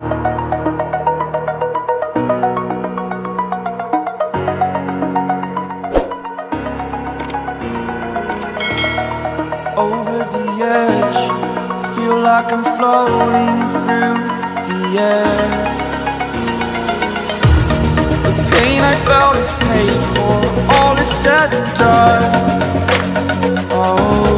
Over the edge, feel like I'm floating through the air. The pain I felt is paid for, all is said and done. Oh,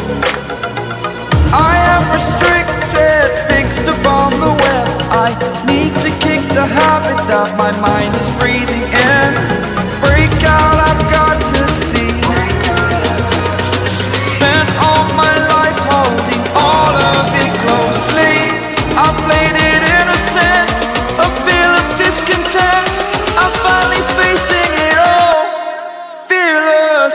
I am restricted, fixed upon the web. I need to kick the habit that my mind is breathing in. Break out, I've got to see. Spent all my life holding all of it closely. I played it innocent, a feel of discontent. I'm finally facing it all, fearless.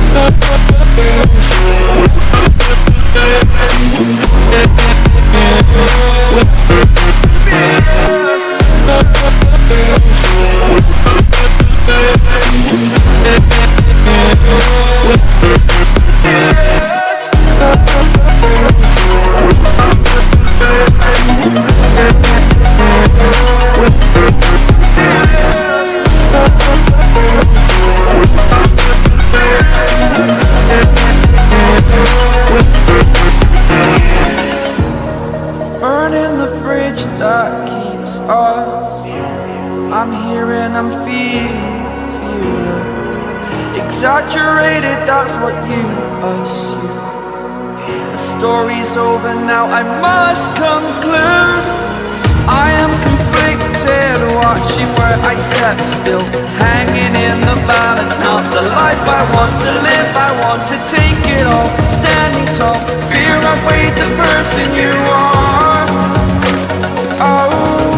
Burning the bridge that keeps us. I'm here and I'm feeling fearless. Exaggerated, that's what you assume. The story's over now, I must conclude. I am conflicted, watching where I step still, hanging in the balance. Not the life I want to live, I want to take it all. Standing tall, fear I've weighed the person you are. Oh,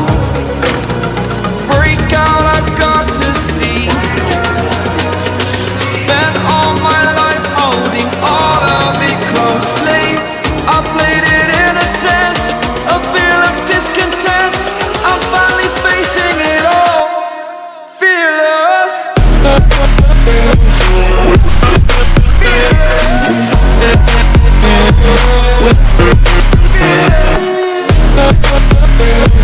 break out, I've got to see. Spent all my life holding all of it closely. I played it innocent, a feel of discontent. I'm finally facing it all, fearless. Fearless.